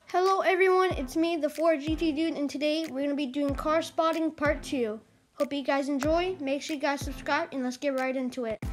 Hello everyone, it's me, the Ford GT Dude, and today we're going to be doing car spotting part 2. Hope you guys enjoy. Make sure you guys subscribe and let's get right into it.